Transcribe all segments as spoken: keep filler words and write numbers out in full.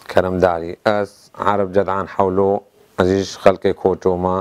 كرم داري أس عرب جدعان حولو أزيش خلقي كوتو ما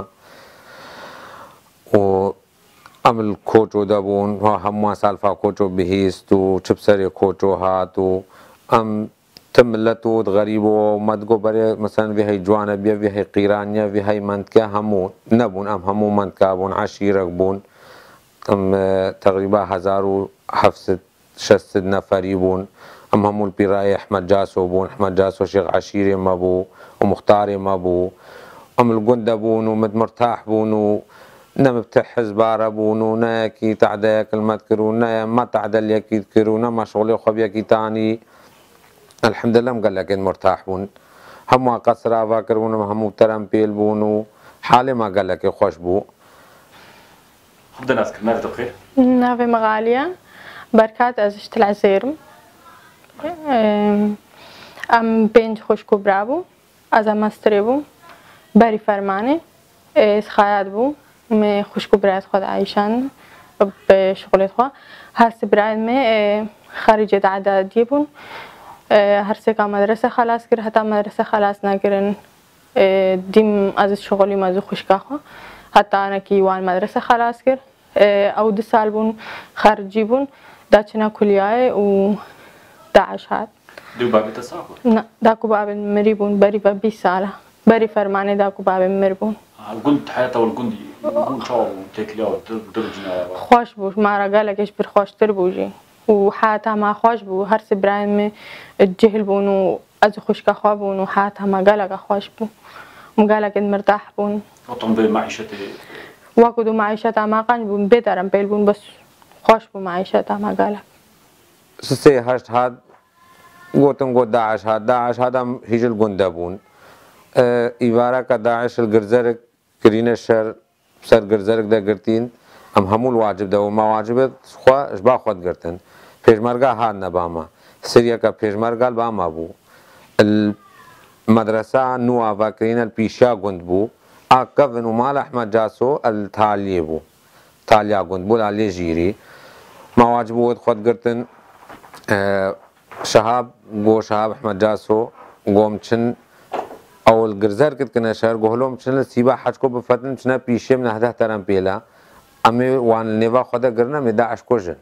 و عمل كوتو دابون هم سالفا كوتو بهيستو تبصري كوتو هاتو أم تملتو غريبو مدقو بري مثلا في هي جوانا بيا في هي قيرانيا في هي منطقة همو نبون أم همو منطقة بون عشيرة بون أم تقريبا هزار وحفصد شست نفري بون أم همو البراي أحمد جاسو بون أحمد جاسو شيخ عشيري ما بو ومختاري ما بو أم الجندة بون ومد مرتاح بون نم بتحز باربون ناكي تعدى كلمة كرونا ما تعدى يكي كرونا ما شغلي خبيا كي تاني الحمد لله مقال لك مرتاح بون هم قصرا فاكرون هم ترم بيل بون حالي ما قال لك خوش بو حمد الناس كنت بخير نافي مغالية بركات ازشت العزيرم ام بنج خوشكو برابو از مستری بو بری فرمانه از خیاط بو می خوشکو برای خود عایشان به شغل خود هر سه برای می خارج عددی بون هر سه که مدرسه خلاص کرد حتی مدرسه خلاص نکردن دیم از شغلی مازو خوشکا خو حتی آن کی وان مدرسه خلاص کرد او دو سال بون خارجی بون داشتن کلیه و داعش هات دو بابی تصاحب نه داکو باب مری بون بری با بیست ساله بری فرمانه داکو باب مری بون الجند حياته والجندي يكون شاو تكليا ودرجنا خوش بوش ما رجاله كيش برخوش تربوجي وحياتها ما خوش بو هر سبرايم الجهل بونو از خوش كخوا بونو حياتها ما قالك خوش بو مقالك مرتاح بون وطن بمعيشته واكدو معيشتها ما قان بون بيترم بيل بون بس خوش بو معيشتها ما قالك سي هشت هاد قوتن قوت داعش هاد داعش هادم هيج الجندة بون اه إبارة كداعش الجرزرك كرين الشر سر جرزرك ده قرتين ام همول واجب ده وما واجبت خوا اشبا خود قرتن پیشمرگا هاد نباما سريا کا پیشمرگا باما بو المدرسة نوا فاكرين البيشا قند بو اكفن ومال احمد جاسو التالي بو تاليا قند بو لالي جيري ما واجبوت خود قرتن اه شهاب گو شهاب احمد جاسو قوم چن اول گرزر کت کنه شهر گهلوم چن سیبا حج کو بفتن چنا پیشه من هده ترم پیلا امی وان نیوا خدا گرنا می داعش کوجن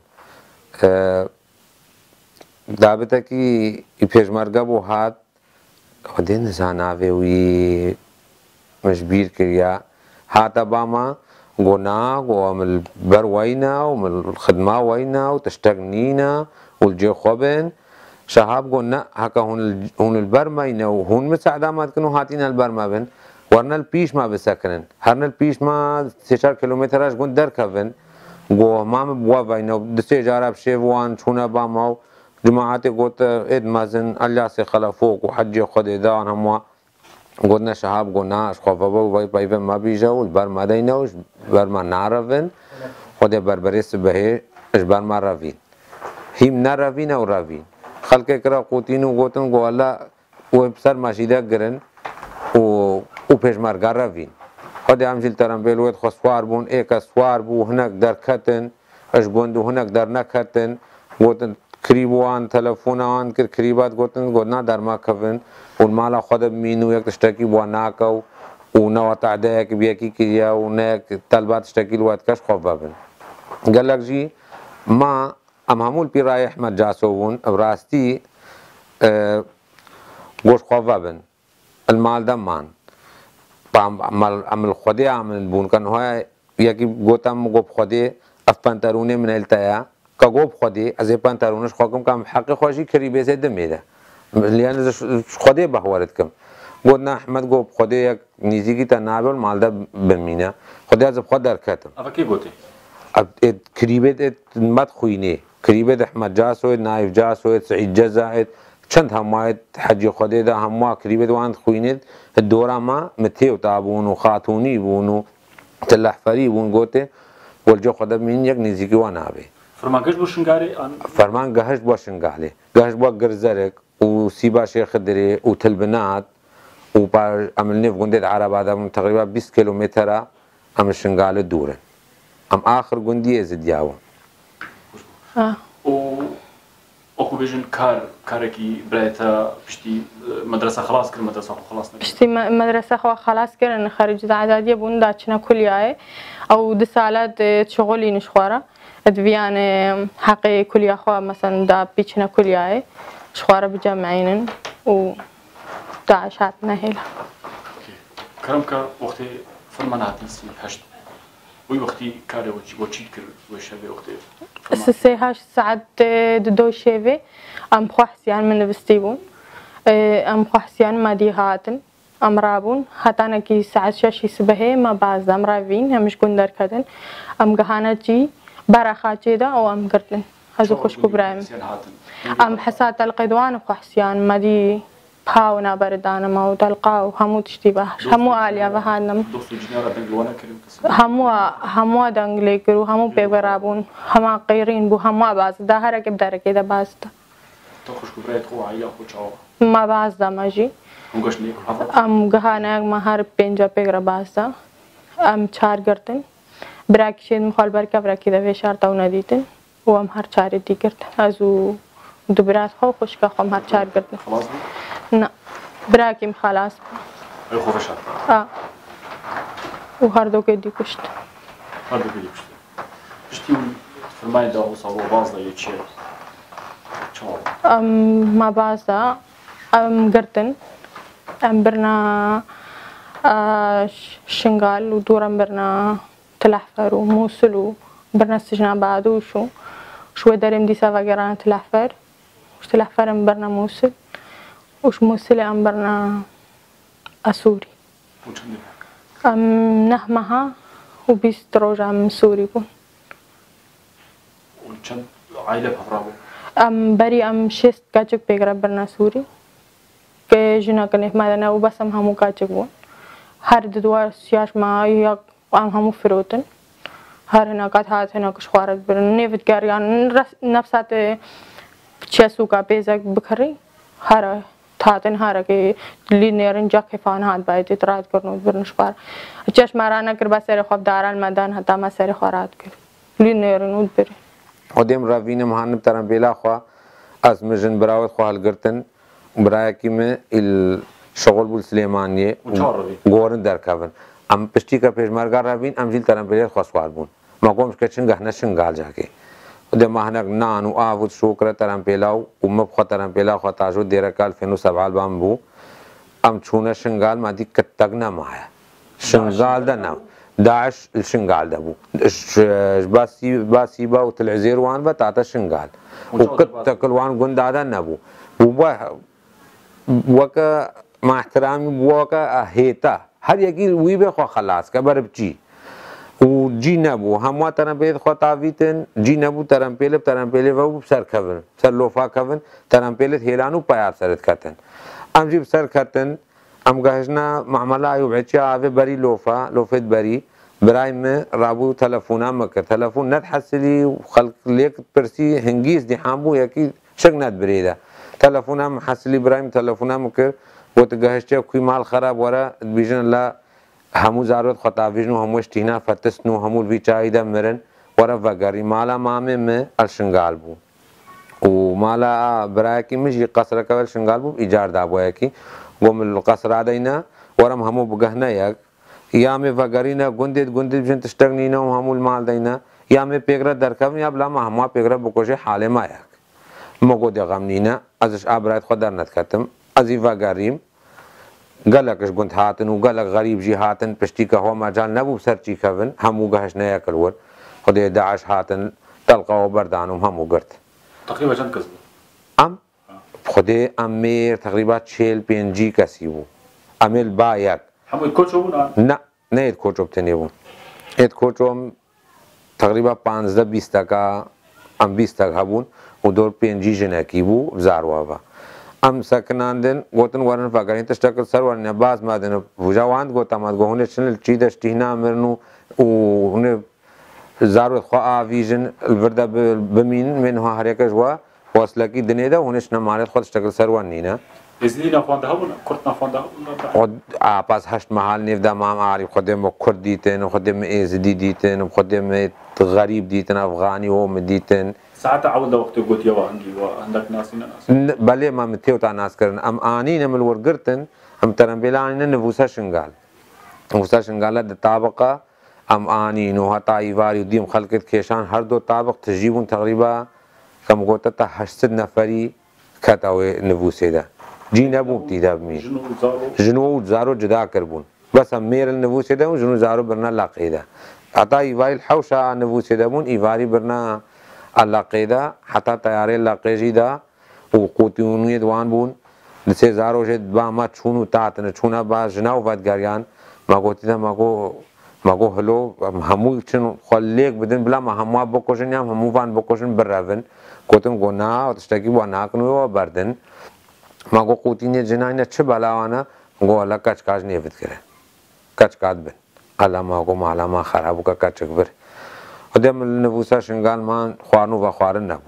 دابتا کی پیشمرگا بو هات خدین زاناوی وی مجبیر کریا هات باما قونا قوام البر وينا ومن الخدمة وينا وتشتغنينا والجي خوبن شهاب قلنا هكا هون هون البرمينا وهون مساعدة ما تكونوا هاتينا البرما بن ورنا البيش ما بسكنن هرنا البيش ما تسعة كيلومتر اش قن در كفن قو ما مبوا بينا دسي جارب شيفوان شونا بامو جماعتي قلت اد مازن الله سي خلفوك وحجي خد اذان هم قلنا شهاب قلنا اش خوفا بو باي ما بيجاو البرما دينا وش برما نعرفن خد بربريس بهي اش برما رافين هم نرافين او رافين خلق کرا قوتین و گوتن گو الله و بسر ماشیده گرن و و پیشمرگا روین خود همجل ترم بیلوید خو سوار بون ایک سوار بو هنک در کتن اش گوندو هنک در نکتن گوتن کریبوان تلفونان کر کریبات گوتن گونا در ما کفن و مالا خود مینو یک تشتکی بو ناکو و نو تعده یک بیکی کیا و نیک طلبات تشتکی الوقت کش خوف بابن قال لك جي ما ام همول پیرای احمد جاسوون براستی گوش خواه بن المال دمان پام عمل عمل خودی عمل بون کن های یکی گوتم گوب خودی اف پانترونه من التیا کا گوب خودی از پانترونش خواکم کم حق خوشی کریبه زد میده لیان خودی بهوارد کم گوتنا احمد گوب خودی یک نیزی کی تنابل مال دا بمینه خودی از خود در کتم افا کی گوتی اب کریبه مد خوینه كريبة أحمد جاسويد نايف جاسويد سعيد جزائد چند همايت حجي خودي دا هما كريبة وان خوينيد الدورة ما متيو تابون وخاتوني بونو تلح فري بون قوتي والجو خدا من يك نزيكي وانا بي فرمان قهش بو شنگاري فرمان قهش بو شنگالي قهش بو قرزرك وسيبا شيخ دري وتلبنات وبار عمل نيف قنديد عرب هذا تقريبا بيست كيلومتر عمل شنگالي دورن ام آخر قندي ازد ياون اه و اكو بيجن كار كاركي برايتا بشتي مدرسة خلاص كل مدرسة خلاص پشتی مدرسه خو خلاص کردن خارج دعادیه بون داچنا کلیه او د سالات شغلی نشخواره ادویان حقی کلیه خو مثلا دا بیچنا کلیه شخواره بجمعینن و داعشات نهیلا كرم كا وقتي فرمان هاتنسي هشت وي وقتي كاري وچيت كر وشبه وقتي سه هاش ساعت دو شيفي ام خوحسيان من بستيبون ام خوحسيان مادي هاتن ام رابون هاتانا كي ساعت شاشي سبهي ما باز ام رافين همش گندر كدن ام گهانا جي براخا جيدا او ام گردن هزو خوشكو برايم ام حسات القدوان خوحسيان مادي باونا بردانا ما تلقاو همو تشتبه همو آليا وهانم همو همو دنگلی کرو همو پیغرابون همه قیرین بو همه باز ده هر که بداره که ده باز ده تو خوش کبرایت خو عیا خو چاو ما باز ده ماجی ام گهانه ما هر پنجا پیغرا باز ده ام چار گردن براکشید مخال برکه براکی ده ویشار تاو ندیدن و ام هر چاری دی گردن ازو دوبرات خو خوش که خو هر چار گردن خلاص نه براكيم خلاص اي خوفش اه وهردو كدي كشت هردو كدي كشت كشتي فرماي دا وصابو باز دا يتشي چاو ام ما باز دا ام گردن ام برنا شنغال ودورم برنا تلحفر وموصل برنا السجن بعد وشو شو دارم دي سافا جران تلحفر وش تلحفر برنا موصل وش موصل ام برنا اسوري ام نهمها وبيست روجا ام سوري بون وچند عائله بفرابو ام بري ام شست كاچك بيگرا برنا سوري که جنا کنه مادنا و بس ام همو کاچک بون هر دوار سیاش ما یا ام همو فروتن هر هنا قد هات هنا کش خوارد برن نفت گریان نفسات چسو کا پیزک بخری هر تاتن هر که لینرن جاک فان هات باید اعتراض کرنو برنش بار چش مارانا کر بسر خواب دارال مدان حتا ما سر خورات کر لینرن ود بر ودیم راوین مهانم تران بلا خوا از مجن براوت خوا هلگرتن برای کیم الشغل بول سلیمانیه گورن در کافن ام پشتی کا پیشمرگار راوین ام جیل تران بلا خوا سوال بون ما قومش کچن گهنه شنگال جاکه ودیم مهانک نان و آفود شوکر تران بلاو و مبخوا تران بلا خوا تاجو دیرکال فینو سبعال بام بو ام چونه شنگال ما دی کتگنا مایا شنگال ده نام داعش الشنغال ده بو باسی باسی با وتلعزير وان بتاعت الشنغال وكت كلوان قندادا نبو وبا وكا مع احترامي وكا هيتا هر يجي ويبه خو خلاص كبر بجي وجي نبو هم ترن بيد خو تعويتن جي نبو ترن بيل ترن بيل و سر كفن سر لوفا كفن ترن بيل هيلانو پيار سرت كتن ام جيب سر كتن ام گهجنا معامله ایو بچه آوه بری لوفا لوفت بری برای من رابو تلفونا مکر تلفون ند حسلی و خلق لیک پرسی هنگیز دی حامبو یکی شک ند بریده تلفونا محسلی برای من تلفونا مکر وقت گهشته کوی مال خراب ورا بیجن لا همو زارت خطاویجنو هموش تینا فتسنو همو بی چایده مرن ورا وگری مالا مامه من الشنگال بو و مالا برای کی مجی قصر کول شنگال بو ایجار دابو یکی ومن القصر علينا ورم همو بقهنا ياك يامي فقرينا قندد قندد بجن تشتغنينا وهمو المال دينا يامي بيقرا دركبني يا بلا ما همو بيقرا بكوشي حالي ما ياك مقو دي غمنينا ازش ابرايت خدر نتكتم ازي فقريم قالكش قند هاتن وقالك غريب جي هاتن بشتيكا هو مجال نبو بسرچي كفن همو قهشنا ياك الور خدي داعش هاتن تلقاو بردانهم همو قرت تقريبا چند كذب ام خودی امیر تقریبا چهل پنجی کسی بود امیل با یک همون کوچو بود نه نه اید کوچو بتنی بود اید کوچو تقریبا پانزده بیست تکا ام بیست تکا بود و دور پنجی جنکی بود زاروا با ام سکناندن گوتن ورن فکرین تشتکل سر ورن باز مادن وجاواند گوتا ماد گونه چنل چی دشتینا مرنو و هونه زارو خوا آویجن الورده بمین منها هر یکش وا وصله کی دنیا ده ونش نمارد خودش تکل سروان نینا ازنی نفونده ها بونا کرد نفونده ها بونا خود آپاس هشت محل نیفده مام عارف خودم کرد دیتن خودم ازدی دیتن خودم غریب دیتن افغانی هم دیتن ساعات عود وقت قلت يا وهنجي وعندك ناس ناس بله ما متيو تا ناس کرن ام آنی نمل ورگرتن ام ترنبیلانی نبوسا شنگال نبوسا شنگاله د طابقه ام آنی نو حتا ایواری دیم خلقت کشان هر دو طابق تجيبون تقريبا كم قلت تا هشت نفری کتاوی نبوسه ده جی نبو بتیده بمین جنو و زارو جدا کربون بس هم میر النبوسه ده و جنو زارو برنا لاقیده حتا ایواری الحوشا نبوسه ده بون ایواری برنا اللاقیده حتا تیاره لاقیجی ده و قوتیونی دوان بون دسه زارو جد با ما چونو تاتن چونا با جناو بدگاریان ما گوتی ده ما گو ما گو هلو همو چن خلیک بدن بلا ما همو بکوشن یا همو وان بکوشن برون گوتم گو نا تشتکی با ناکنو و بردن ما گو قوتینی جناینا چه بلاوانا گو الله کچ کاج نیفت کرے کچ کاد بن الله ما گو مالا ما خرابو کا کچک بر ودم نبوسا شنگال مان خوانو و خوارن نبو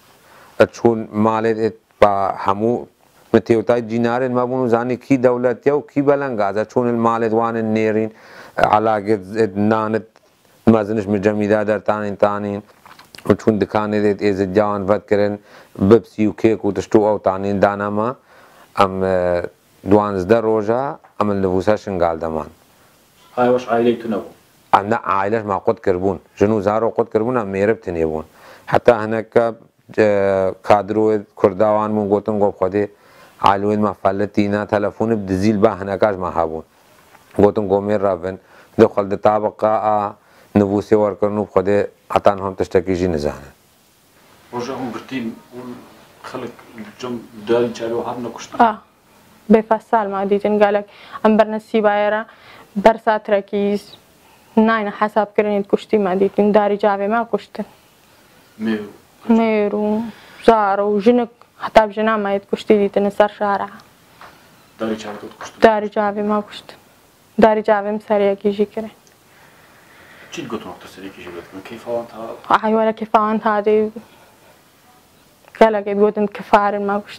چون مال با همو متيوتاي جينارين ما بونو زاني كي دولت يو كي بلنغازا چون المال دوان النيرين علاقة نانت مازنش مجميدا در تانين تانين وچون دكاني ديت ايز جان فد کرن ببسي و كيك و تشتو او تانين دانا ما ام دوانزده روجا ام النبوسا شنگال دمان هاي وش عائلة تنبو ام نا عائلة ما قد كربون جنو زارو قد كربون ام ميرب تنيبون حتى هناك كادرو كرداوان مون گوتن گو خودي عالوين ما فلتينا تلفون بدزيل با هناكاش ما هابون گوتن گو مير رافن دخل د طابقه نبوسي وركرنو خودي عطان هم تشتكي جي نزانه رجعهم برتين خلق جم دال جالو هارنا كشت اه بفصل ما ديتن قالك ام برنسي بايرا برسات ركيز ناين حساب كرنيت كشتي ما ديتن داري جاوي ما كشتن ميرو ميرو زارو جنك حتى بجنا ما يتكشتي ديتن سر شارع داري جاوي كشت داري جاوي ما كشتن داري جاوي مساريا كيجي كره چی گفتم وقت سری کیش بود کیف آن تا آه ولا كيف أنت هذه قال لك تقول أنت كفار ما كشت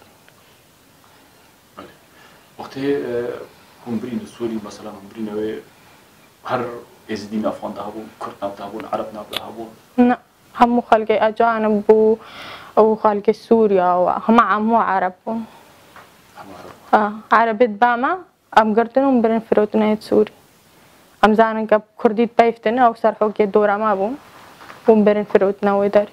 وقتی هم برین سوری مثلا هم برین و هر ازدی افغان ده بون کرد نبود بون عرب نبود بون لا هم خلق أجانب و أو خلق سوريا وهم عمو عرب هم عرب آه عرب باما أم قرتنهم برين فروتنا سوري أم زانن كب كرديت بايفتن أو صرحو كي دورا ما بون بون برين فروتنا ويداري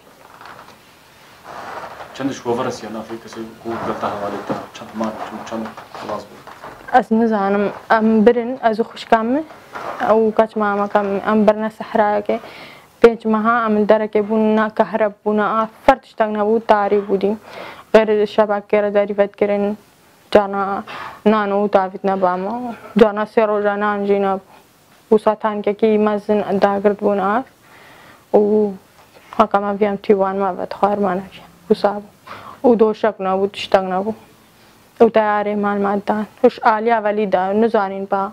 چندش گوورس یا نافی کسی کو گلتا حوالی تا چند مان چند خلاص بود از نزانم أم برين أزو خوش كامل أو كاش ماما كام أم برنا صحراء كي بيج مها أم الدركة بونا كهرب بونا فرتش تغنا بود تاري بودي غير الشباب كيرا داري فكرين جانا نانو تافتنا باما جانا سيرو جانا انجينا وساتان كي مازن داغرد بونا و هكا ما فيهم تيوان ما بتخار ما نجي وصاب ودوشك نبود تشتغنا بو وتياري مال مادان وش آليا وليدا نزانين با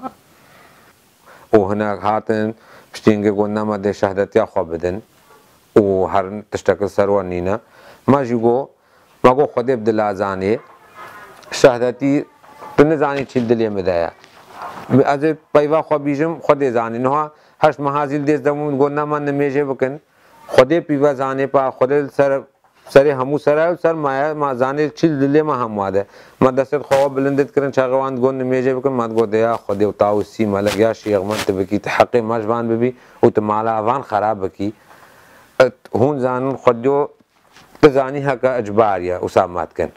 وهناك هاتن بشتينجي قلنا ما دي شهادتيا خوابدن وهر تشتكل سروانينا ما جيگو ما گو خود عبدالله زاني شهادتي بنزاني چيل دليا مدايا از پیوا خو بیجم خود زاني نها هش محازل ديز دمون قلنا ما نميجه بكن خود پیوا زاني پا خود سر سر همو سر سر ما ما زاني چيل دليا ما هم واده ما دست خو بلندت کرن چاغوان گون نميجه بكن ما گو ديا خود وتاو سي ملك يا شيخ من تبكي تحقق مجبان ببي وتمالا وان خراب بكي هون زان خدو تزاني هكا اجبار يا اسامات كان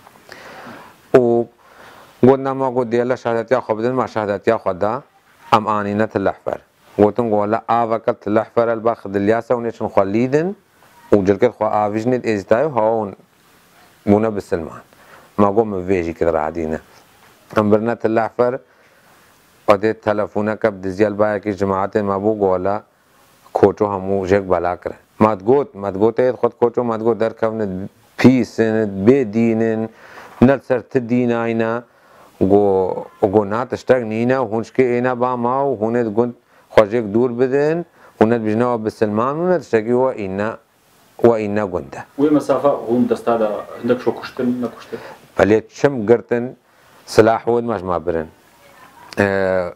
و قلنا ما قلت يلا شهادتيا خبدن ما شهادتيا خدا ام انينه الاحفر قلتن قولا ا وقت الاحفر الباخذ الياسه ونشن خليدن وجلكت خو افيجنت ازتاي هون بونا بالسلمان ما قوم فيجي كده عادينا امبرنا الاحفر ودي تلفونه كب دزيال باي کی جماعت ما بو قولا کوچو همو جک بالا کر مدگوت مدگوت خود کوچو مدگوت در کون پیسن بدینن نلسر تدینا اینا گو گو نات اشتاق نینا هونش که اینا با ما و هونت گند خوشک دور بدن هونت بجنا بسلمان هونت اشتاقی و اینا و اینا گنده وی مسافه هم دستا عندك شو کشتن نکشتن ولی چم گرتن سلاح ود مش ما برن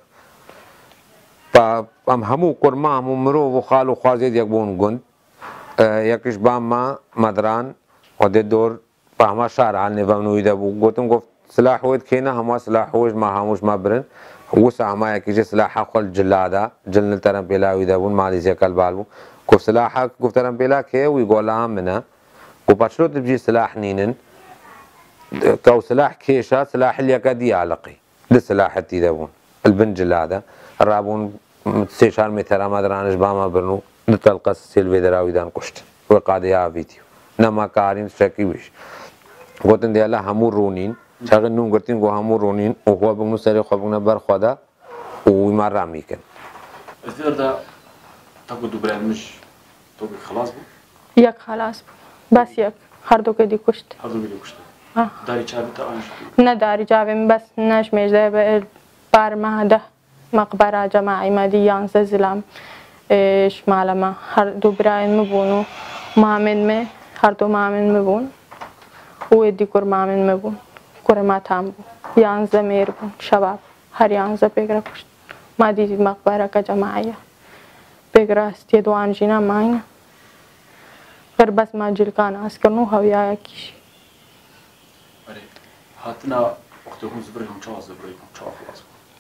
با ام همو قرما همو مرو و خالو خوازید یک بون گند یکیش با ما مدران و ده دور با همه شهر حال نفهمنویده بود گفتم گفت سلاح وید کینه همه سلاح ویش ما هموش ما برن وسع ما یکیش سلاح خال جلاده جلن ترم پیلاویده بود مالیزیا کل بالو گفت سلاح گفت ترم پیلا که وی گولا منه گفت بچلو تبجی سلاح نینن كو سلاح كيشا سلاح اللي كدي علاقي ده سلاح تيدا بون البن جلاده الرابون سيشار متر ما درانش باما برنو نتلقى سيلفي دراوي دان قشت وقاديا فيديو نما كارين شكي ويش قلت دي الله همو رونين شاغل نوم قلتين قو همو رونين وهو بغنو سري خوابنا بر خدا وما رامي كان الفيدر ده تاكو دو برامج توك خلاص بو يك خلاص بو بس يك هر دو كدي كشت هر دو كدي كشت آه. داري چاوي تا انش نداري جاویم بس نش میزه بار مهده مقبره جماعی مدیان زلام شمال ما هر دو براين مبونو مامن ما هر دو مامن مبون و دی کور مامن مبون کور ما تام یانزه میر بون شباب هر یانزه بگره کشت ما دی مقبره که جماعیه بگره استی دوان جینا ماین غير بس ما جلكان اسكنو هويا كيشي هاتنا وقتهم زبريهم شو زبريهم شو خلاص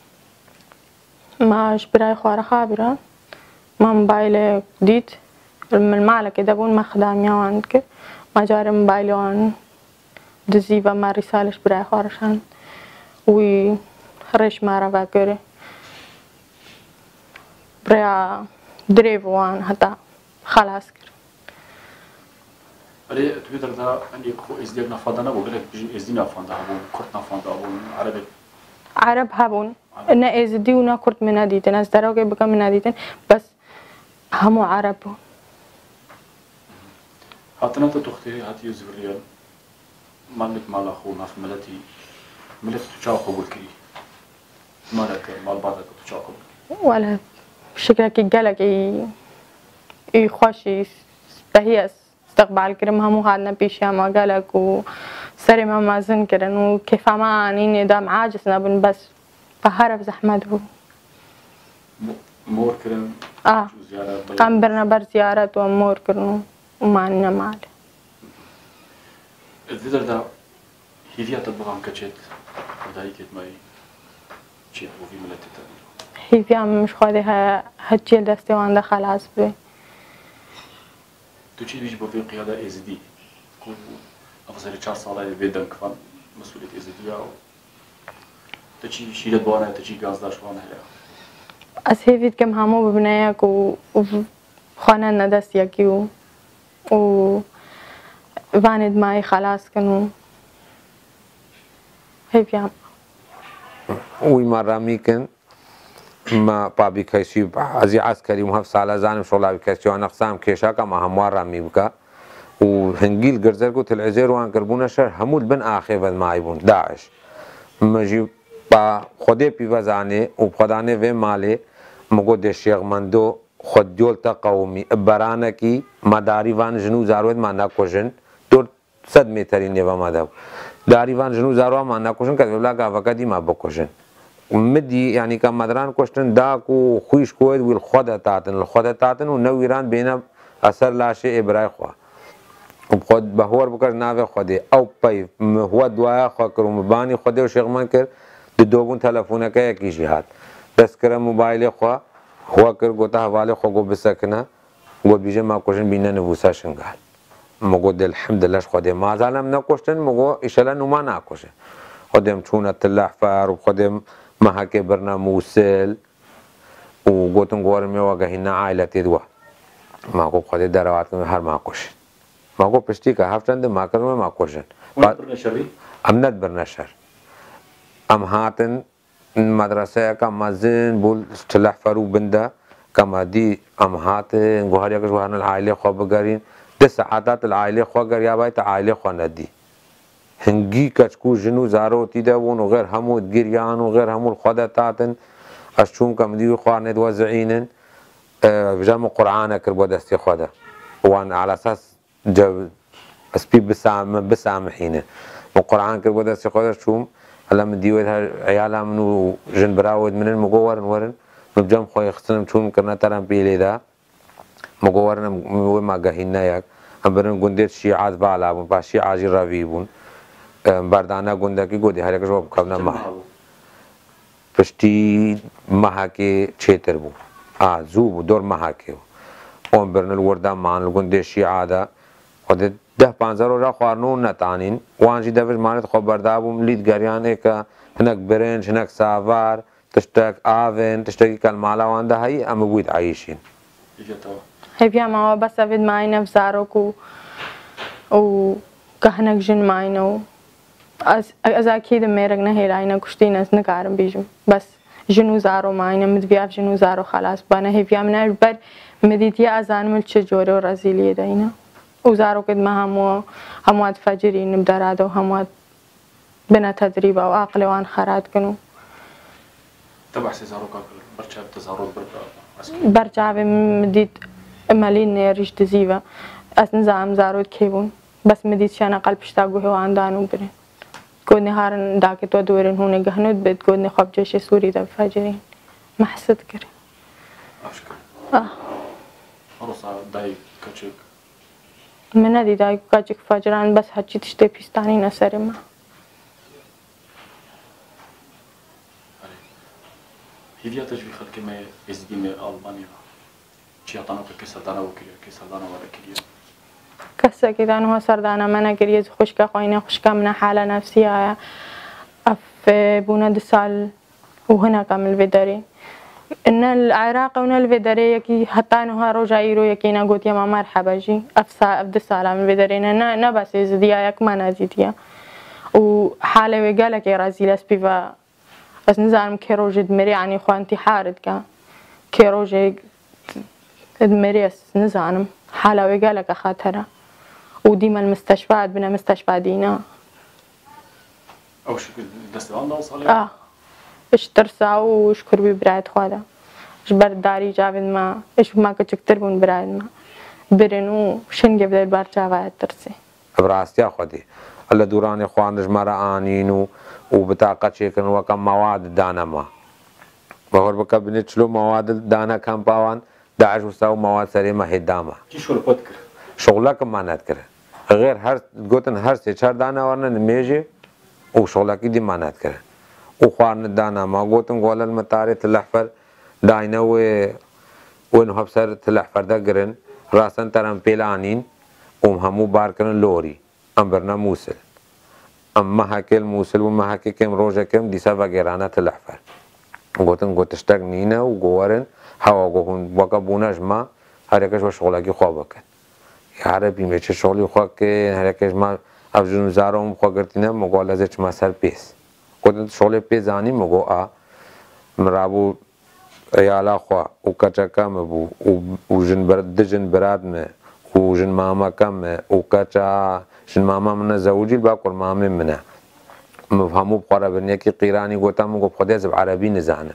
ما شبراي خوارا خابرة ما موبايل جديد من المعلى كده بون ما خدام يوانك ما جاري موبايل يوان دزيفا ما رسالة شبراي خوارا شان وي ريش مارا باكوري بريا دريف وان حتى خلاص كر أري تويتر ده أني خو إزديك نفاضنا وقلت بيجي إزدي نفاضنا أبون كرت نفاضنا أبون عربي عرب هبون إن إزدي ونا كرت من هديتن از دراوكي بكم من هديتن بس همو عرب هاتنا تتوختي هاتي زبريان مالك مال أخو ناف ملتي ملتي تشاو قبول كري مالك مال بعضك تشاو قبول ولا شكلك جالك إي إي خوشي بهيس استقبال كرم همو هادنا بيشيا ما قالك و سري ما مازن كرن وكيف ما اني دام عاجزنا بن بس فهرب زحمت هو مور كرن اه قام برنا بر زيارة ومور كرن وما عنا مال الفيدر ده هيفيا تبغام كتشت ودايكت ماي تشيت وفي ملتي تاني هيفيا مش خودها هتشيل دستي وانده خلاص بي تو چی بیش با فی قیاده ازدی کو افسری چهار ساله بدن کفن مسئولیت ازدی یا تو چی شیرت بانه تو چی گاز داشت بانه یا از هیوید کم همو ببنایا کو خانه ندست یکی و و واند مای خلاص کنو هیویم وی مرة میکن ما بابي كيسي عزي عسكري ومهف سالة زانم شغلابي كيسي وانا اقسام كيشاكا ما هموار رامي بكا وهنجيل قرزر قلت العزير وان قربونا شر همود بن آخي بد معيبون داعش مجي با خودي بيوزاني وبخداني في مالي مگو دي شيخ مندو خود ديولتا قومي برانا كي مداري وان جنو زاروت ما ناكوشن دور صد مترين نيوا مدو داري وان جنو زاروا ما ناكوشن كذبلا کا وقتی ما بکوشن مدي يعني كم مدران كوشتن داكو خويش كويد والخدة تاتن الخدة تاتن ونويران بينا أثر لاشي إبراي خوا وبخد بهور بكر نافع خدي أو باي هو دوايا خوا كرو مباني خدي وشيخمان كر دوبون تلفونه كا يكي جهاد بس كر موبايل خوا هو كر قوتا حوالي خوا قو بسكنا قو بيجي ما كوشن بينا نبوسا شنغال مگو دل الحمد لله خدي ما زالم نكوشتن مگو إشالا نما ناكوشن خدم چونة تلحفر وخدم ما هكي برنا موسل وقوتن قوارمي وقهنا عائلتي دوا ما قو خدي دروات كم هر ما كوش ما قو پشتی که هفتن ده ما کرم ما کوشن ام ند برنا شر ام هاتن مدرسه کا مزن بول تلحفر وبندا كما دي ام هاتن قوهر يكش وهن العائلة خوا بگرين ده ساعتات العائلة خوا گر يا بايت عائلة خوا ندي هنگی کچکو جنو زارو تیده بون و غیر همو گریان و غیر همو الخدا تاتن اشچون کم دیو خوانید وزعینن بجام قرآن کر بود استی خدا وان على اساس جو اسبی بسام بسامحینه و قرآن کر بود استی خدا شوم هلا من دیوید عیالا منو جن براود منن مگو ورن ورن بجام خواه اختنم چون کرنا ترم پیلی دا مگوورن و ما گهینه یک ام برن گندت شیعات بالا بون پس شیعاجی روی بون بردانه گنده کی گودی هر یک رو کبنا ماه پشتی ماه که چهتر بون آ زو بو دور ماه که اون برن الورده مان گنده شیعاده خود ده پانزده رو را خوارنون نتانین وانجی دفش مانت خوب بردابم لید گریانه که هنک برنج هنک ساوار تشتک آون تشتکی کلمالا وانده هایی اما بوید عایشین هیپیا ما بس افید ماین افزارو کو و کهنک جن ماینو از از اکید میرگ نه هیراینا کشتین از نکارم بیجم بس جنو زارو ماینه مدبیاف جنو زارو خلاص بانه هیپیا من بر مدیتیا از آن مل چه جوره و رزیلیه داینا و زارو کد ما همو هموات فجری نبدراد و هموات بنا تدریب و عقل وان خراد کنو تبع سيزارو كاكل برشا تزارو برا برجع مديت مالين ريش تزيفا أس نزام زارود كيبون بس مديت شانا قلب اشتاقو هو عندانو برين كودني هارن داكت ودورين هوني قهنود بيت كودني خواب جيش سوري دا فاجرين ما حسد كري أشكر آه أرصا داي كاتشك من هذه داي كاتشك فاجران بس هاتشي تشتي بيستاني نسري ما هيفيا تجوي خلق ما يزدي من ألمانيا شيء طانو كسردانا وكريا كسردانا ولا كريا كسا كده أنا هو سردانا منا كريا خوشكا خوينا خوشكا من حالة نفسية أف بونا دسال وهنا كامل فيداري إن العراق ونا الفيداري يكي حتى أنها رجعيرو يكينا قوت يا ما مرحبا جي أفسا أف دسالة من فيداري نا نا بس يزديا يك ما نزيديا وحالة وقالك يا رازيلا سبيفا بس نزعم كيروج دمري يعني خوانتي حارد كا كيروج دمري نزعم حالة وقالك خاطرة وديما المستشفى بنا مستشفى دينا أو شكل دستوان ده وصل آه إيش ترسا وشكر ببراد خوادا إيش برداري جاود ما إيش ما كتكتر بون براد ما برنو شنجة بدل بارجا واد ترسي براستيا خودي الله دوران خوان جمرة آنينو وبطاقة شكل وكم مواد دانا ما بخور بكابينت شلو مواد دانا كم باوان داعش وساو مواد سليمة هدامة كي شو البودكر شغلك ما نذكر غير هر قوتن هر سه چهار دانا ورنا نميجي وشغلك دي ما نذكر وخوان دانا ما قوتن قول المطاري تلحفر داينا و وين هبسر تلحفر دقرن راسن ترم بيلانين وم همو باركن لوري امبرنا موسل اما هكل موسل وما هكي كم روجا كم ديسا وغيرانا تلحفر قوتن قوتشتاق نينا وقوارن هوا قوهن وقبونا جما هر يكش وشغلكي خوابكن عربی میشه شغلی خواه که هر یکش ما افجون زارم خواه گرتینه مگو لازم ما سر پیس کدن شغل پیس زانی مگو آ مرابو ایالا خواه و کچا کم بو و جن برد جن براد مه و جن ماما کم و کچا جن ماما من زوجی باکر ماما منه مفهمو بخوره برنیه که قیرانی گوتا مگو بخوده زب عربی نزانه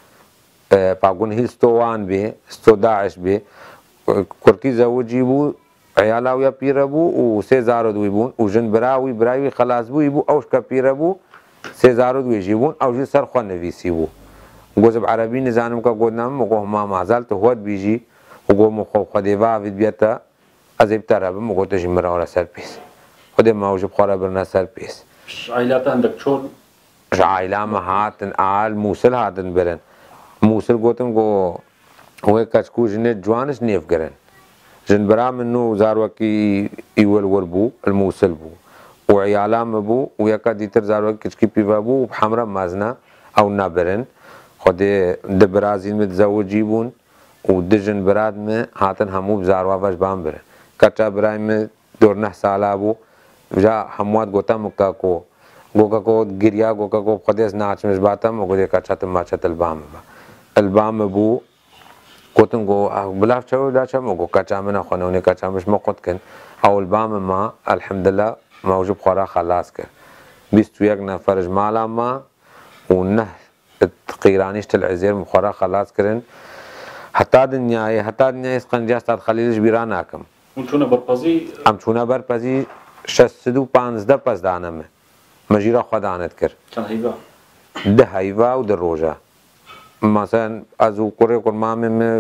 پاگون هی ستوان بی ستو داعش بی کرکی زوجی بو عيالاويا بيربو وسيزارو دويبون وجن براوي براوي خلاص بو يبو اوش كبيربو سيزارو دويجيبون او جي سر خو نفيسيبو وجوز بعربي نزانم كا قدنام مقو ما ما زالت هود بيجي وقو مخو خديفا في بيتا ازيب تراب مقو تجي مرا ولا سر بيس خدي ما وجب خورا برنا سر بيس عائلات عندك شول عائلة ما هاتن آل موسل هاتن برن موسل قوتن قو هو كشكو جنة جوانش نيف قرن جن برا منو زاروكي يول وربو الموسل بو وعيالام بو ويكا ديتر زاروكي كشكي بيبا بو بحمرا مازنا او نابرن خودي دبرازين متزوجي بون ودجن براد ما هاتن همو بزاروا باش بام برن كتا براي ما دور نه سالا بو جا هموات گوتا مكاكو گوكاكو گريا گوكاكو خوديس ناچ مش باتم وگودي كتا تما چت البام با البام بو قوتن گو بلاف چاو دا چم گو کچا منا خونونی کچا مش مقد کن او البام ما الحمدلله موجب خورا خلاص کر بیست و یک نفر جمالا ما و نه قیرانیش تل عزیر مخورا خلاص کرن حتی دنیای حتی دنیای اسقنجا استاد خلیلش بیران آکم اون چونه برپازی ام چونه برپازی شصد و پانزده پس دانمه مجیرا خدانت کر چند هیوا ده هیوا و ده روژا مثلا از او کره کرمام میں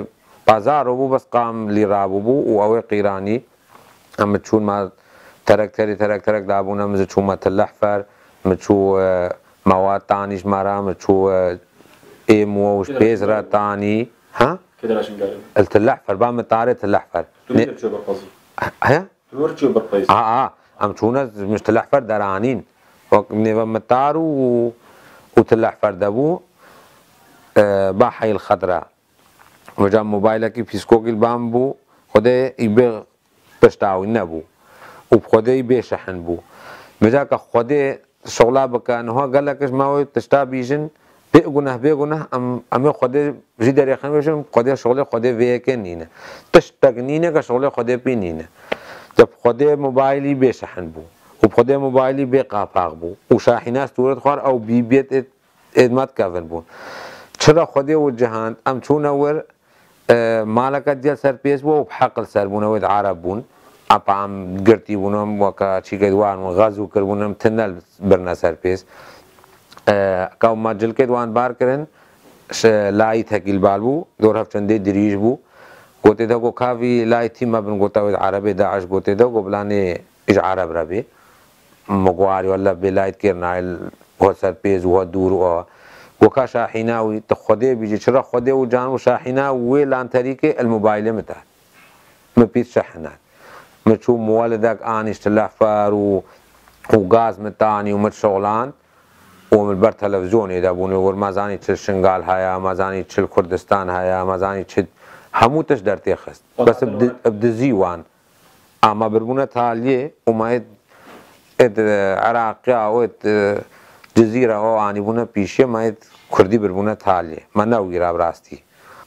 بازار بو بس قام لي رابو بو وأوي قيراني أم تشون ما ترك تري ترك ترك دابونا مزتشو ما تلحفر متشو مواد تانيش مرا متشو ايمو وش بيزرا تاني ها كده لاشين قال التلحفر بام طاري تلحفر تقدر شو برقصي ها تقدر شو برقصي اه اه ام تشونا مش تلحفر درانين وقني متارو وتلحفر دبو آه باحي الخضراء وجا موبايلك فيسكوك البامبو خده يبيع بشتاوي نبو وبخده يبيع شحن بو مجاك خده شغله بكان هو قال لك ما هو تشتا بيجن بيقونه بيقونه ام ام خده جدي رخم بيجن خده شغله خده ويكنينه تشتغنينه كشغله خده بينينه جب خده موبايلي بيع شحن بو وبخده موبايلي بيع قافاق بو وشاحنات صورت خار او بي بيت ادمات كافن بو چرا خده وجهان ام چون ور مالك ديال سر بيس بو بحق السر بون ود عرب بون اپام گرتی بونم وکا چی کدوان غزو کر بونم تنل برنا سر بيس کا ما جل کدوان بار کرن لاي ثقيل بالبو دور هفچنده دریج بو گوته دا کو کافی لاي تھی مبن گوتا ود عرب داعش گوته دا کو بلانه اج عرب ربي مغواري ولا بلايت كيرنايل هو سر بيس وهو دور و وكا شاحناوي تخده بيجي شرا خده وجان وشاحناوي لان طريقه الموبايل متى ما بيت شحنات متشو مولدك انش تلحفر و وغاز متاني ومتشغلان ومن بر تلفزيون يدابون ور مازاني تشل شنغال هيا مازاني تشل كردستان هيا مازاني تشل همو تش درتي خست بس ابدزي وان اما بربونه تاليه وما اد عراقي او جزيره او اني بونه بيشه ما كردي بربونه تاليه ما نوغي راستي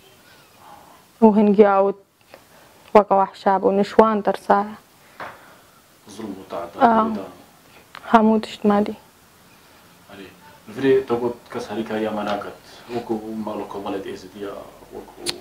وهنجي اوت وقع وحشاب ونشوان درسا ظلم وتعدى همو تشتمالي علي فري تقول كسريكا يا مناقت وكو مالكو بلد ازديا وكو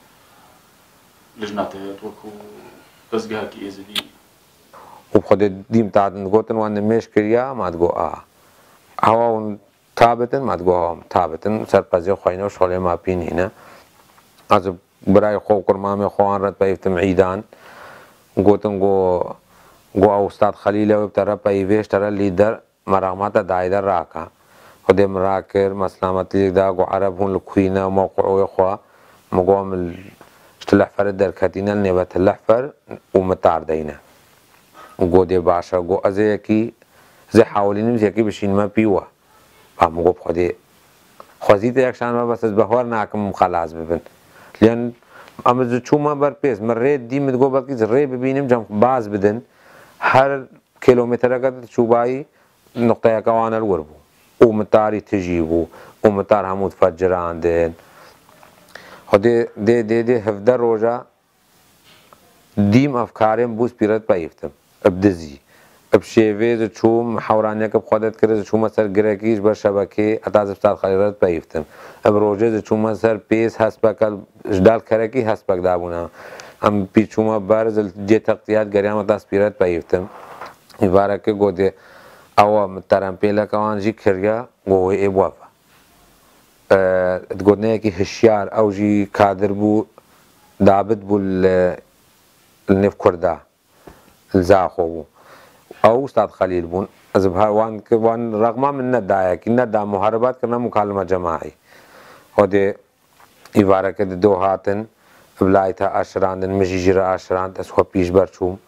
لجناتات وكو تزقاكي ازدي وبخد ديم تعدن قوتن وان مش كريا ما تقو اه هوا تابتن ما تقو هم تابتن سرپزي خوينه شغله ما بين هنا از برای خو کرمام خوان رد پیفتم عیدان گوتن گو گو استاد خلیل و تر پیوش تر لیدر مراغمات دایدر راکا خودم راکر مسلامت دا گو عرب هون لکوینا موقعو خوا مقام التلحفر در کتینا نبات التلحفر ومتار دینا گو دی باشا گو از یکی زی حاولینیم یکی بشین ما پیوا هم گو خودی خوزیت یکشان ما بس از بهوار ناکم خلاص ببن لأن أما شو ما بربيس مريت دي متقول بقى زري ببينم جم باز بدن هر كيلومتر قد شو باي نقطة كوان الوربو ومتاري تجيبو ومتار همود فجران دين هدي دي دي دي هفدر روجا ديم أفكارهم بوس بيرت بايفتم ابدزي بشيفه شو محورانيك بخدت كده شو مثلا جراكيش برشبكه اتاز بتاع خيرات بايفتم ابروجه شو مثلا بيس حسبك جدال كراكي حسبك دابونا ام بيچوما بارز جي تقطيات غريام اتاز بيرت بايفتم يبارك گوده او مترامبيلا كوان جي كريا گو اي بوافا ا تقولنا كي هشيار او جي كادر بو دابت بو النف كردا الزاخو او استاد خلیل بون از وان وان رغم من ندایا کی ندا محاربات کرنا مکالمه جماعی هده ایواره که دو هاتن بلایتا اشراندن مجیجر اشراند از خو پیش برچوم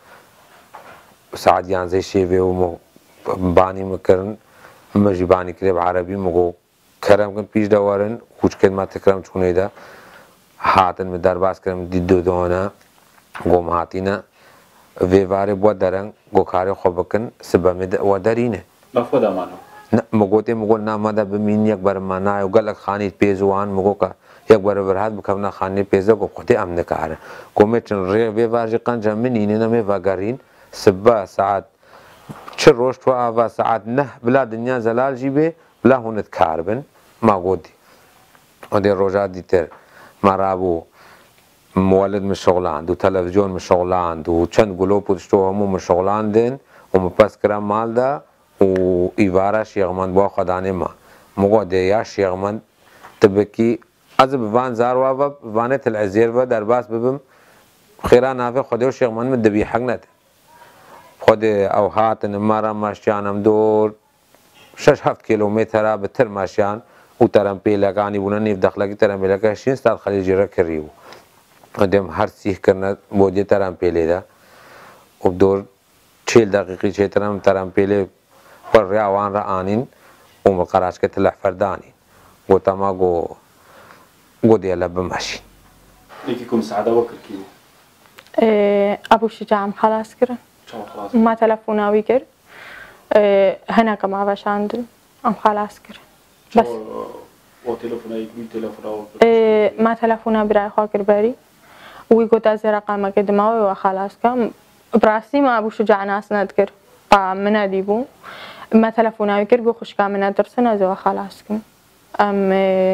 سعدیان زي شیوه و بانی مکرن مجی بانی کرب عربی مگو کرم کن پیش دوارن خوش کدمات کرم چونه دا هاتن می درباز کرم دی دو دونا گم هاتینا ویواره بود درن گوکاری خوبکن سبب ودارینه. لفظ دامانو. نه مگوته مگول ناماده بمین یک بار منای و گلک خانیت پیزوان مگو که یک بار برهاد بکمنا خانی پیزا گو خودی امن کاره. کومچن ری ویواره قنچه منینه نمی وگرین سبب ساعت چه روز تو آوا ساعت نه بلا دنیا زلال جیبه بلا هنت کاربن ما گودی. ودی روزات دیتر مرابو مولد مشغلان و تلفزيون مشغلان و چند گلو پوشتو همو مشغلان دین و مپس کرم مال دا و ایوارا شیغمند با خدانه ما مگو دیا شیغمند تبکی از بوان زاروا و وانت العزير و درباس ببم خيرا نافع خدي وشيخ من مدبي حق نت خدي او هاتن مرة ماشيانم دور شش هفت كيلومتر بتر ماشيان و ترمپيلا كاني بونا نيف دخلكي ترمپيلا كشين ستار خليل جيرا كريو ادم هر سيخ کرنا بودي ترمپيلي دا و دور چهل دقيقي چه ترم ترمپيلي پر رياوان را آنين و مقراش که تلح فردانين گو تما گو گو ديالا بماشين ليكيكم سعادة وكر كيو ابو شجاعم خلاص كرن شو خلاص ما تلفوناوي كر هنا كما باشاندن ام خلاص كرن بس و تلفون اي مي تلفون ما تلفونا براي خاكر بري ويقول از رقم قدماوي وخلاص كم براسي ما ابو شجاع ناس نذكر با من ديبو ما تلفوناوي كر جو خوش كامنا درسنا زو خلاص كم ام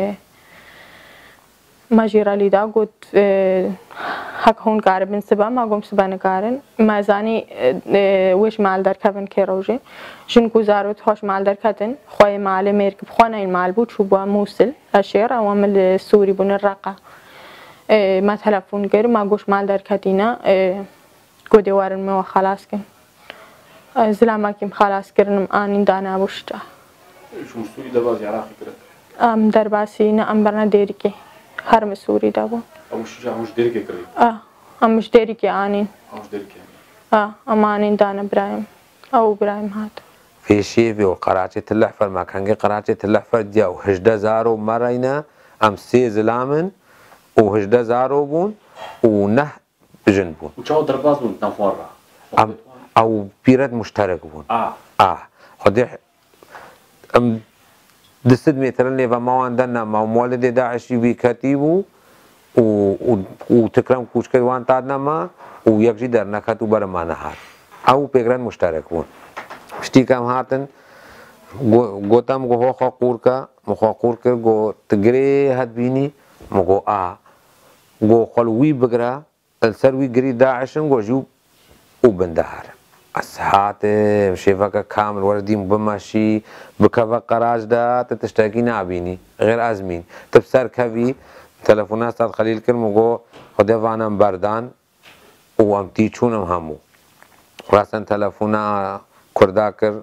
ما جيرا لي دا قلت حق هون قارب سبا ما قوم سبا نقارن ما زاني وش مال در كفن كيروجي جن گزاروت هاش مال در كتن خوي مال ميركب خوانا المال بود شو بوا موصل هشير اوامل سوري بون الرقة ما تلفون كر ما قوش مال در كتينا قودي وارن مو خلاص كن زلاما كيم خلاص كرنم آنين دانا بوشتا شو سوري دبازي عراقي كرت ام درباسي نا ام برنا ديركي هرم سوري دابون ابو شجاع مش ديركي كريم اه ام مش ديركي آنين مش ديركي اه ام آنين دانا برايم او برايم هات في شيء في قراچه تلحفر ما كان قراچه تلحفر ديا و هجده زارو مرينا ام سي زلامن و هجده زارو بون و نه بجن بون وشو درباز بون تنفورا ام او بيرد مشترك بون اه اه خدي ام دست متر اللي ما عندنا ما مولد داعش بي كتيبو و و تكرم كوش كوان تادنا ما و يكجي درنا كتو برما نهار او بيغران مشترك بون شتي كم هاتن گوتم گو خو قور کا مخو قور کے گو تگري هد بيني مگو ا گو خلوي بگرا السروي گري داعشن گو جو وبندهار الساعات شيفك كامل ورديم بماشي بكفا قراج دا تشتاقي نابيني غير ازمين تبسر كفي تلفونات استاذ خليل كرمو خدي فانا بردان وامتي چونم همو راسا تلفونا كرداكر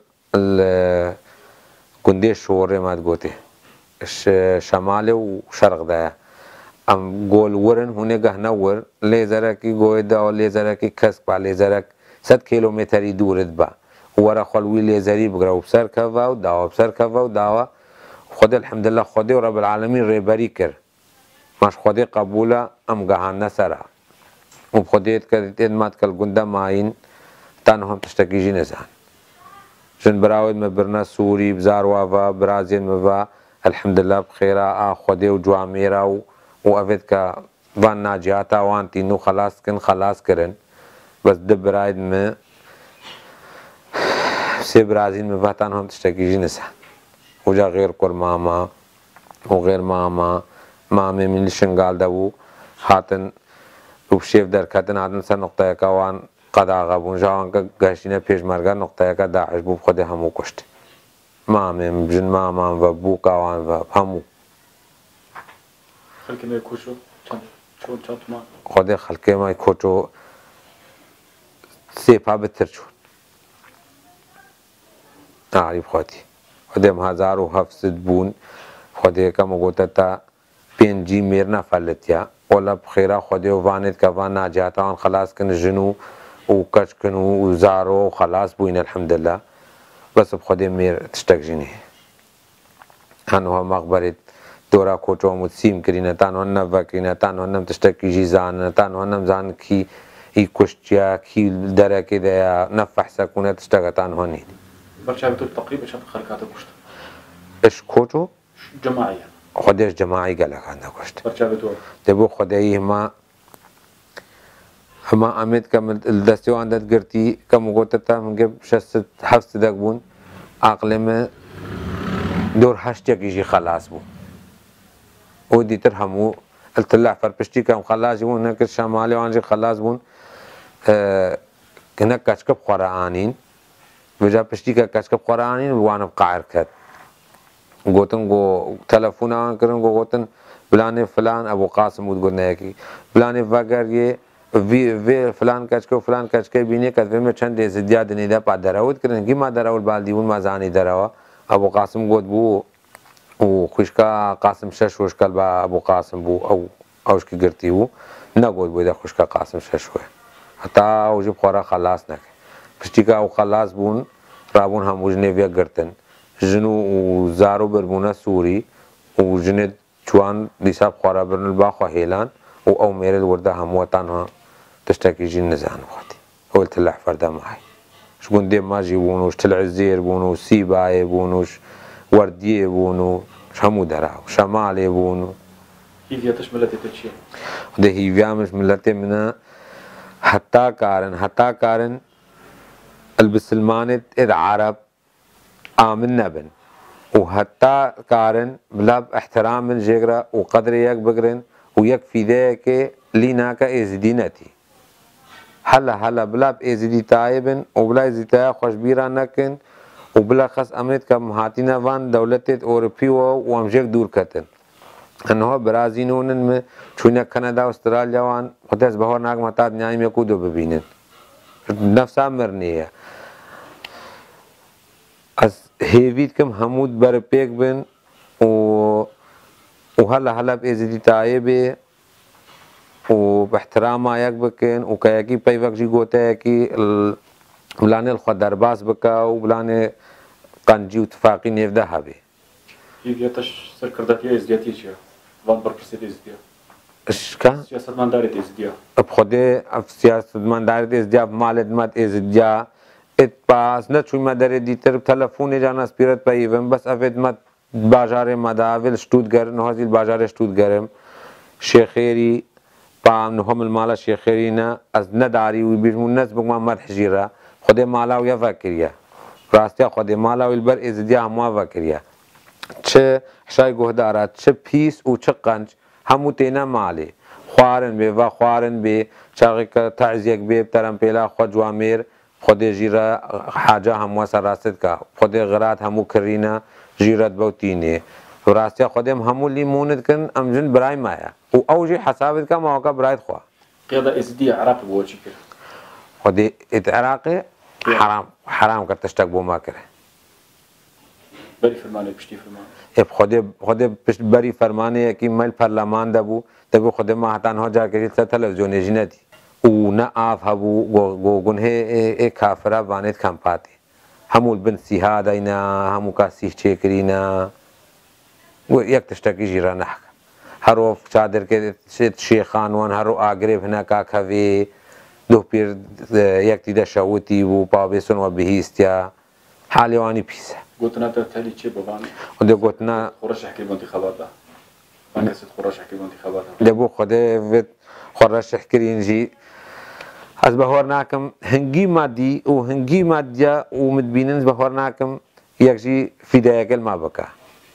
الكندي شوري ما تقوتي شمالي وشرق دا ام قول ورن هوني قهنور ليزركي قويدا وليزركي كسب على ليزرك ست كيلومتري دورد با ورا خلوي ليزري بقرا بسر كفا وداوا بسر كفا وداوا خد الحمد لله خدي ورب العالمين ريبري كر ماش خدي قبوله ام قهان نسرا وبخديت كدت مات كل قندا ماين تانهم تشتكي جي نزان جن براود مبرنا سوري بزاروافا برازيل مبا الحمد لله بخيرا اه خدي وجواميرا وافيد كا وان ناجياتا وان تينو خلاص كن خلاص كرن بس دبرايد ما سي برازيل ما فاتان هم تشتكي جي نسان وجا غير كل ماما وغير ماما مامي من الشنغال دابو هاتن وبشيف در كاتن هاتن سر نقطه كوان قدا غبون جوان کا گشتینه پیشمرگا نقطه کا داعش بو خود همو کشت مامي بجن ماما و بو كوان و همو خلك ما يكوشو شو شو ما خود خلقه ما يكوشو سيپا بتر شون أعرف خودي خودم هزار و هفتصد بون خودی که مگوته تا پنجی میرنا فلتیا ولا بخیره خودی و وانید که وان ناجاتا وان خلاص کن جنو و کش کنو و زارو و خلاص بوین الحمدلله بس بخودی میر تشتک جنی هنوها مقبرت دورا کوچو متسیم کرینه تانو نفا کرینه تانو نم تشتکی جی زانه تانو نم زان کی ای کشتیا کی درکی دیا نفح سکونه تشتکه تانو نید برشا تقريبا شاف خركات كشت ايش كوتو جماعيا خديش جماعي قال لك عندك كشت برشا بتوع تبو خديه ما هما امد كم الدستيو عندك قرتي كم قلت تا من قبل شست حفظ دقبون عقل ما دور هاشتك يجي خلاص بو ودي ترهمو الطلع فربشتي كم خلاص بون هناك الشمالي وانجي خلاص بون اه هناك كشكب قرآنين وجا پشتی کا کچ کپ قرآنین وانب قاعر کد گوتن گو تلفون آن کرن گو گوتن بلانه فلان ابو قاسم بود گونه کی بلانه وگر یه وی وی فلان کچکو فلان کچکه بینه کد وی چند ازدیا دنیدا پا دراود کردن کی ما دراول بالدیون ما زانی دروا ابو قاسم گود بو و خوشکا قاسم شش وشکل با ابو قاسم بو او اوش کی گرتی بو نگود بو دا خوشکا قاسم شش و حتی او جب خورا خلاص نک پشتی کا او خلاص بون رابون هم وجنه ویا گرتن جنو و زارو بربونه سوری و جنه چوان دیساب خورا برن با خو هیلان و او میرل ورده هم وطنها تشتكي جين نزان وقتي هو تلع فردا معي شكون ديم ماجي بونوش تلع الزير بونو سيباي بونوش ورديه بونو شمو دراو شمالي بونو هي تشملت تشي ده هي مش ملتي منا حتى كارن حتى كارن البسلمانت إذ عرب آمن نبن وحتى كارن بلاب احترام من جيغرا وقدر يك بقرن ويكفي ذاك ليناك إزدينتي هلا هلا بلا بإزدي تايبن وبلا إزدي تايب خوش بيرا نكن وبلا خاص أمريكا كمهاتينا وان دولتت أوروبيو وامجيك دور كتن أنه برازينون من چونيا كندا واستراليا وان خدس بهور ناك متاد نعيم يكودو ببينن نفسها مرنية از هيفيد كم همود برپيك بن و وهلا هلا بإزدي تايبه وباحترامها يك بكن وكياكي بيفك جي قوتاكي بلاني الخوا درباس بكا وبلاني قنجي وتفاقي نيف ذهبي هي تش سركرداتيا ازدياتي شيا وان بركسيت ازديا اشكا سياسة من دارت ازديا بخده اف سياسة من دارت ازديا بمالت مات ازديا ات باس نتشوي ما داري ديتر بتلفوني جانا سبيرت بايفن بس افد مات باجار مداول شتوتغر نهازي الباجار شتوتغرم شيخيري پام نهم المالا شيخيرينا از نداري وبيجمون ناس بقما مدح جيرا خده مالا ويا فاكريا راستيا خده مالا والبر ازديا هموا فاكريا چه حشاي گهدارات چه پیس و چه قنج همو تينا مالي خوارن بي و خوارن بي چاقي که تعزيك بي بترم پیلا خود جوامير خده جيرا حاجة هموا سراست کا خده غرات همو كرينا جيرات بوتيني راستيا خدم همو ليمونت كن امجن براي مايا و اوجي حسابت كا موقع برايت خوا قيادة ازديا عراقي بوجه كده خدي اتعراقي حرام حرام كر تشتاق بو ما كره بري فرمانه بشتي فرمانه اب خدي خدي بري فرمانه كي مال برلمان دبو تبو خدي ما هتان هو جا كري تلفزيون جنتي و نا اف هبو گو گنه اي كافره وانت كامباتي همو البن سيهادينا همو كاسيح چيكرينا ويك تشتكي جيران نحكا هرو چادر کے شيخان وان هرو آگريب هنا كاكاوي دو پير يك تيدا شاوتي و پاويسون و بهيستيا حالي واني بيسا قلتنا تتالي چه باباني ودي قلتنا خورش حكي بانتخابات ده ما كسد خورش حكي بانتخابات ده بو خده خورش حكرين جي از بهورناكم هنگي مادي و هنگي ماديا و مدبينن بهورناكم يك جي فدايك الما بكا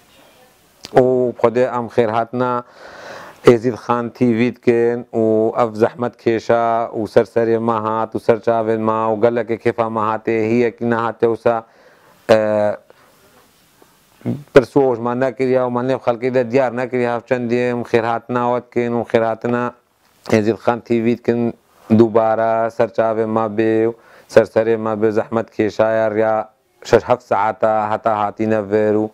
و خده ام خير هاتنا ازيد خان تيفيد كن و اف زحمت كيشا و سرسري ما هات و سر چاول ما و قال لك كيفا ما هاته هي كنا هاته وسا اه برسوش ما نكريا و ما خلقي ده ديار نكريا چنديم خير هاتنا ود كن و خير هاتنا ازيد خان تيفيد كن دوباره سر چاول ما بي سرسري ما بي زحمت كيشا يا شش هفت ساعتا حتى هاتي نفيرو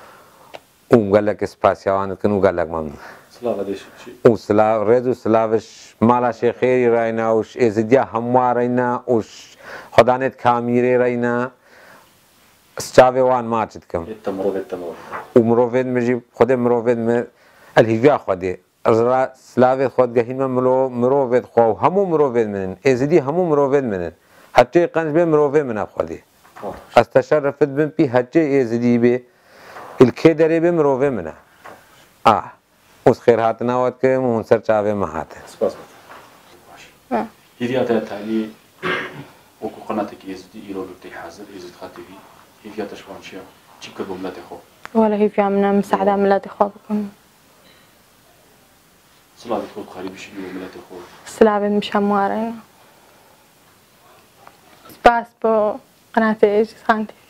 وقال لك سباسيوان كن وقال لك ممنون سلاف ديش شيء وسلاف ريزو سلافش مالا شيخيري راينا وش ازديا هموا راينا وش خدانت كاميري راينا سچاوي وان ماچت كم التمرود التمرود ومروفيد مجي خود مروفيد م الهيفيا خودي ازرا سلاف خود گهين ملو مروفيد خو همو مروفيد منن ازدي همو مروفيد منن حتى قنج به مروفيد من خودي استشرفت بن بي حتى ازدي به الكدري بمروفه منه اه وس خير هاتنا وقت کے منصر چاوے مہات سپاس ماشي هي هذا تالي وكو قناتك يزدي يرو لتي حاضر يزد خاطبي هي تشوان شيا تشكل بملاتي خو ولا هي في عمنا مساعدة ملاتي خو بكم صلاة تدخل بخاري بشي بملاتي خو سلابي مش هموارين سباس بو قناتي ايش خانتي